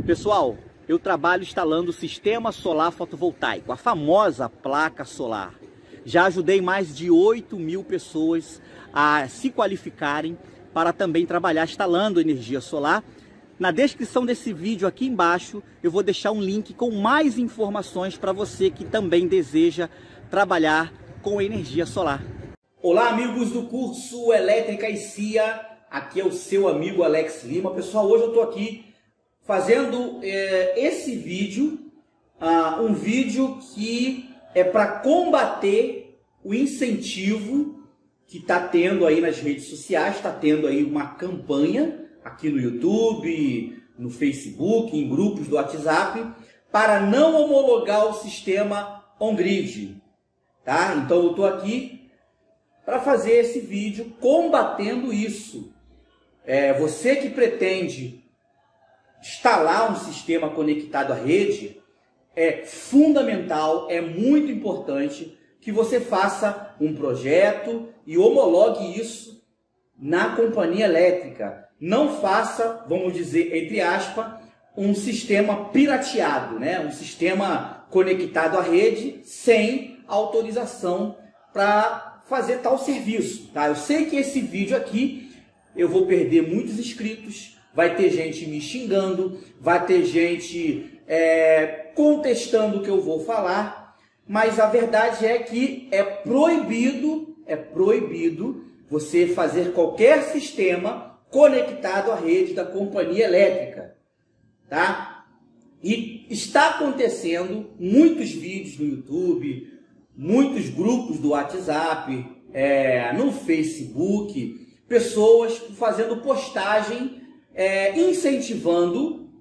Pessoal, eu trabalho instalando o sistema solar fotovoltaico, a famosa placa solar. Já ajudei mais de 8.000 pessoas a se qualificarem para também trabalhar instalando energia solar. Na descrição desse vídeo aqui embaixo eu vou deixar um link com mais informações para você que também deseja trabalhar com energia solar. Olá amigos do curso Elétrica e CIA, aqui é o seu amigo Alex Lima. Pessoal, hoje eu estou aqui fazendo esse vídeo, um vídeo que é para combater o incentivo que está tendo aí nas redes sociais. Está tendo aí uma campanha aqui no YouTube, no Facebook, em grupos do WhatsApp, para não homologar o sistema on-grid, tá? Então eu estou aqui para fazer esse vídeo combatendo isso. Você que pretende instalar um sistema conectado à rede, é fundamental, é muito importante que você faça um projeto e homologue isso na companhia elétrica. Não faça, vamos dizer, entre aspas, um sistema pirateado, né? Um sistema conectado à rede sem autorização para fazer tal serviço, tá? Eu sei que esse vídeo aqui eu vou perder muitos inscritos, vai ter gente me xingando, vai ter gente contestando o que eu vou falar, mas a verdade é que é proibido você fazer qualquer sistema conectado à rede da companhia elétrica, tá? E está acontecendo muitos vídeos no YouTube, muitos grupos do WhatsApp, no Facebook, pessoas fazendo postagem incentivando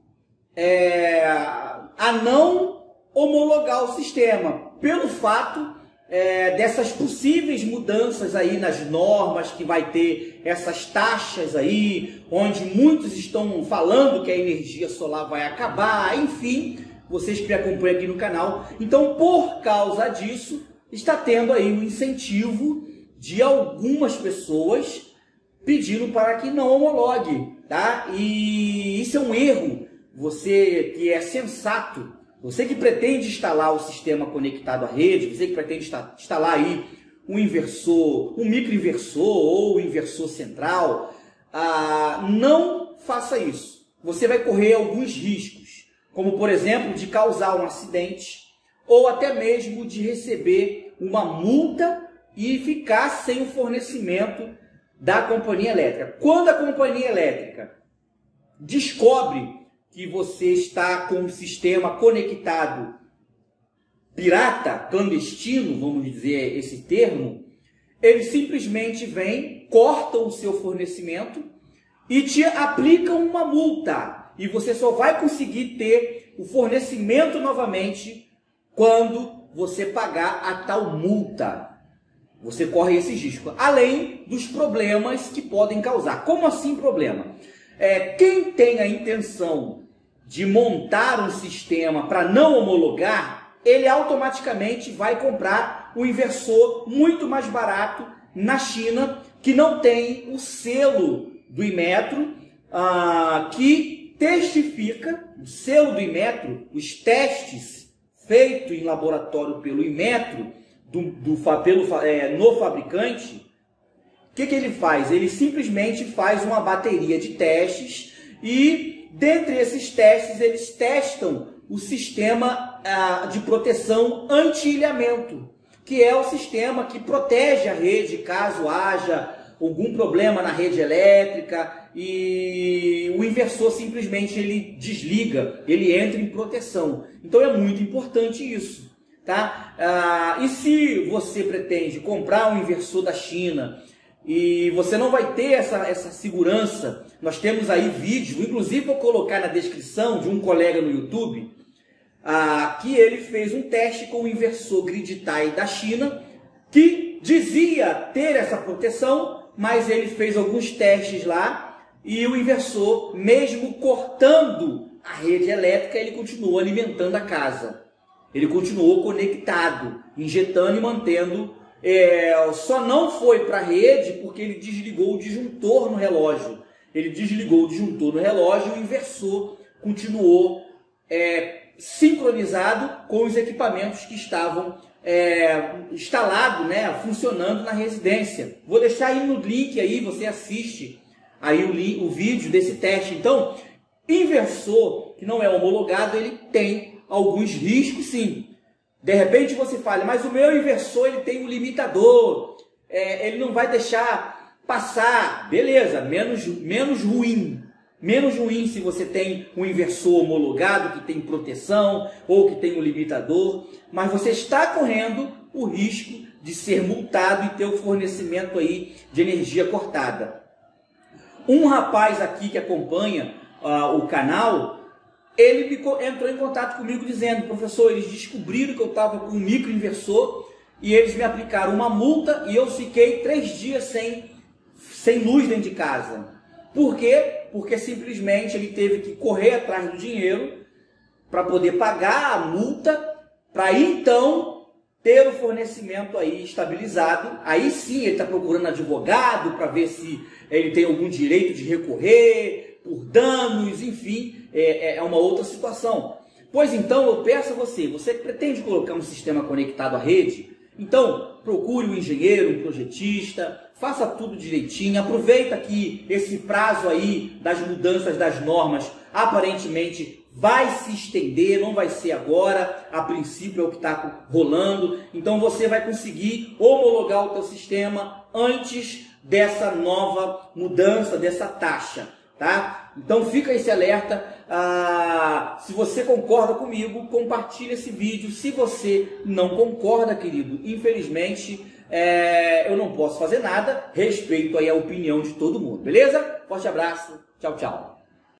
a não homologar o sistema, pelo fato dessas possíveis mudanças aí nas normas, que vai ter essas taxas aí, onde muitos estão falando que a energia solar vai acabar, enfim, vocês que me acompanham aqui no canal. Então, por causa disso, está tendo aí um incentivo de algumas pessoas pedindo para que não homologue, tá? E isso é um erro. Você que é sensato, você que pretende instalar o sistema conectado à rede, você que pretende instalar aí um inversor, um microinversor ou um inversor central, não faça isso. Você vai correr alguns riscos, como por exemplo de causar um acidente ou até mesmo de receber uma multa e ficar sem o fornecimento da companhia elétrica. Quando a companhia elétrica descobre que você está com um sistema conectado pirata, clandestino, vamos dizer esse termo, eles simplesmente vêm, cortam o seu fornecimento e te aplicam uma multa. E você só vai conseguir ter o fornecimento novamente quando você pagar a tal multa. Você corre esse risco, além dos problemas que podem causar. Como assim problema? Quem tem a intenção de montar um sistema para não homologar, ele automaticamente vai comprar um inversor muito mais barato na China, que não tem o selo do Inmetro, que testifica, o selo do Inmetro, os testes feitos em laboratório pelo Inmetro, no fabricante. O que ele faz? Ele simplesmente faz uma bateria de testes e, dentre esses testes, eles testam o sistema de proteção anti-ilhamento, que é o sistema que protege a rede caso haja algum problema na rede elétrica e o inversor simplesmente ele desliga, ele entra em proteção. Então é muito importante isso, tá? E se você pretende comprar um inversor da China e você não vai ter essa segurança, nós temos aí vídeos, inclusive vou colocar na descrição, de um colega no YouTube, que ele fez um teste com o inversor Grid-Tie da China, que dizia ter essa proteção, mas ele fez alguns testes lá e o inversor, mesmo cortando a rede elétrica, ele continuou alimentando a casa. Ele continuou conectado, injetando e mantendo. Só não foi para a rede porque ele desligou o disjuntor no relógio. Ele desligou o disjuntor no relógio e o inversor continuou sincronizado com os equipamentos que estavam instalados, né, funcionando na residência. Vou deixar aí no link, aí você assiste aí o vídeo desse teste. Então, inversor que não é homologado, ele tem alguns riscos, sim. De repente você fala, mas o meu inversor ele tem um limitador, ele não vai deixar passar. Beleza, menos ruim. Menos ruim se você tem um inversor homologado, que tem proteção ou que tem um limitador, mas você está correndo o risco de ser multado e ter o fornecimento aí de energia cortada. Um rapaz aqui que acompanha o canal, ele entrou em contato comigo dizendo, professor, eles descobriram que eu estava com um microinversor e eles me aplicaram uma multa e eu fiquei 3 dias sem luz dentro de casa. Por quê? Porque simplesmente ele teve que correr atrás do dinheiro para poder pagar a multa, para então ter o fornecimento aí estabilizado. Aí sim ele está procurando advogado para ver se ele tem algum direito de recorrer por danos, enfim, é uma outra situação. Pois então eu peço a você pretende colocar um sistema conectado à rede? Então procure um engenheiro, um projetista, faça tudo direitinho, aproveita que esse prazo aí das mudanças das normas aparentemente vai se estender, não vai ser agora, a princípio é o que está rolando, então você vai conseguir homologar o teu sistema antes dessa nova mudança, dessa taxa, tá? Então fica esse alerta, se você concorda comigo, compartilha esse vídeo, se você não concorda, querido, infelizmente eu não posso fazer nada, respeito aí a opinião de todo mundo, beleza? Forte abraço, tchau, tchau.